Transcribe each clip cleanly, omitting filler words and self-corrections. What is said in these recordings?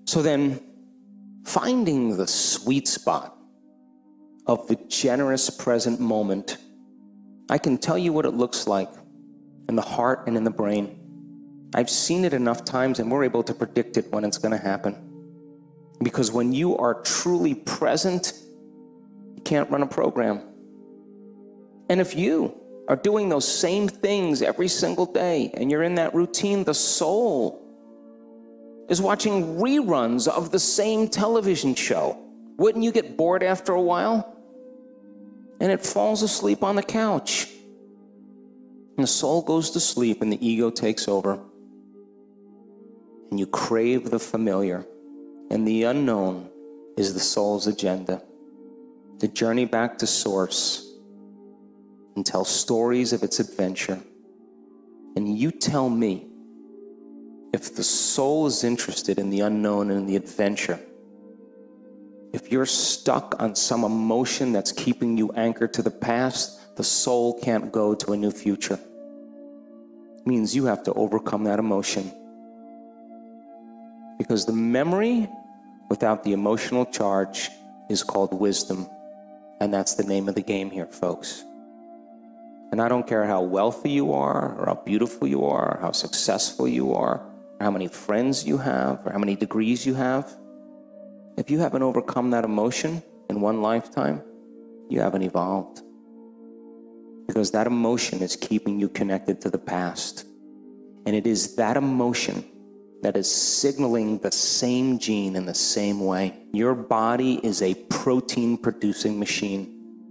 So then, finding the sweet spot of the generous present moment, I can tell you what it looks like in the heart and in the brain. I've seen it enough times, and we're able to predict it when it's going to happen. Because when you are truly present, you can't run a program. And if you are doing those same things every single day, and you're in that routine, the soul is watching reruns of the same television show. Wouldn't you get bored after a while? And it falls asleep on the couch. And the soul goes to sleep and the ego takes over. And you crave the familiar. And the unknown is the soul's agenda. To journey back to source and tell stories of its adventure. And you tell me, if the soul is interested in the unknown and the adventure, if you're stuck on some emotion that's keeping you anchored to the past, the soul can't go to a new future. It means you have to overcome that emotion. Because the memory without the emotional charge is called wisdom. And that's the name of the game here, folks. And I don't care how wealthy you are, or how beautiful you are, or how successful you are, or how many friends you have, or how many degrees you have. If you haven't overcome that emotion in one lifetime, you haven't evolved. Because that emotion is keeping you connected to the past. And it is that emotion that is signaling the same gene in the same way. Your body is a protein-producing machine.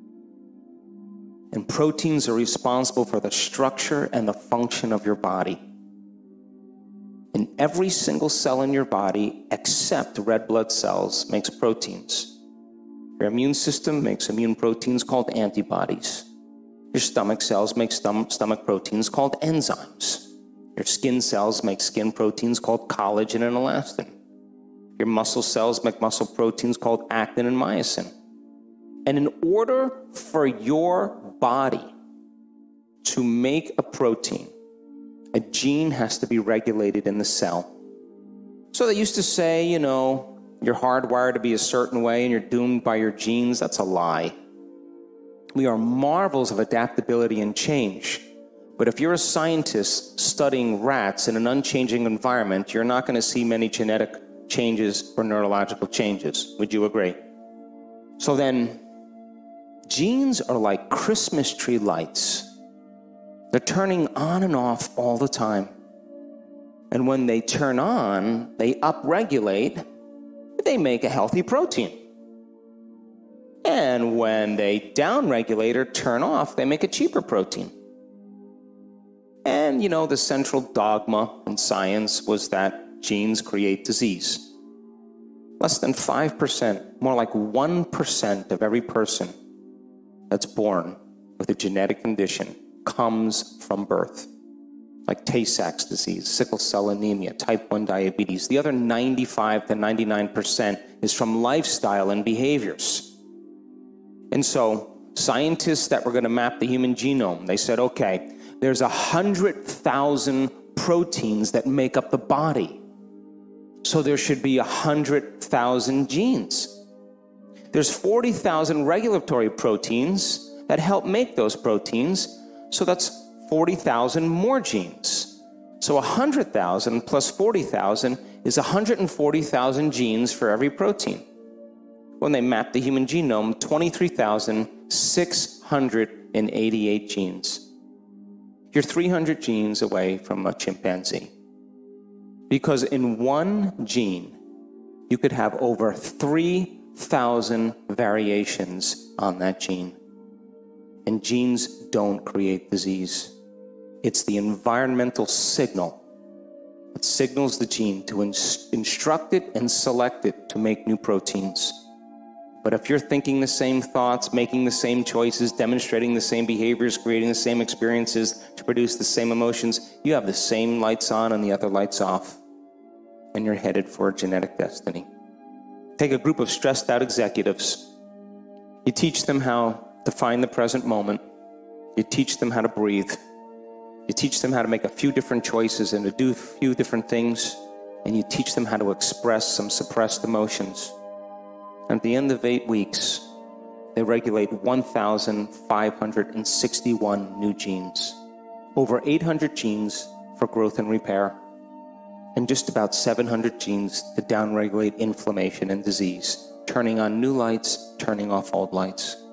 And proteins are responsible for the structure and the function of your body. And every single cell in your body, except red blood cells, makes proteins. Your immune system makes immune proteins called antibodies. Your stomach cells make stomach proteins called enzymes. Your skin cells make skin proteins called collagen and elastin. Your muscle cells make muscle proteins called actin and myosin. And in order for your body to make a protein, a gene has to be regulated in the cell. So they used to say, you know, you're hardwired to be a certain way and you're doomed by your genes. That's a lie. We are marvels of adaptability and change. But if you're a scientist studying rats in an unchanging environment, you're not going to see many genetic changes or neurological changes. Would you agree? So then, genes are like Christmas tree lights. They're turning on and off all the time. And when they turn on, they upregulate, they make a healthy protein. And when they downregulate or turn off, they make a cheaper protein. And, you know, the central dogma in science was that genes create disease. Less than 5%, more like 1% of every person that's born with a genetic condition comes from birth. Like Tay-Sachs disease, sickle cell anemia, type 1 diabetes. The other 95 to 99% is from lifestyle and behaviors. And so scientists that were going to map the human genome, they said, okay, there's 100,000 proteins that make up the body. So there should be 100,000 genes. There's 40,000 regulatory proteins that help make those proteins. So that's 40,000 more genes. So 100,000 plus 40,000 is 140,000 genes for every protein. When they mapped the human genome, 23,688 genes. You're 300 genes away from a chimpanzee. Because in one gene, you could have over 3,000 variations on that gene. And genes don't create disease. It's the environmental signal that signals the gene to instruct it and select it to make new proteins. But if you're thinking the same thoughts, making the same choices, demonstrating the same behaviors, creating the same experiences to produce the same emotions, you have the same lights on and the other lights off. And you're headed for a genetic destiny. Take a group of stressed out executives. You teach them how to find the present moment. You teach them how to breathe. You teach them how to make a few different choices and to do a few different things. and you teach them how to express some suppressed emotions. At the end of 8 weeks, they regulate 1,561 new genes, over 800 genes for growth and repair, and just about 700 genes to downregulate inflammation and disease, turning on new lights, turning off old lights.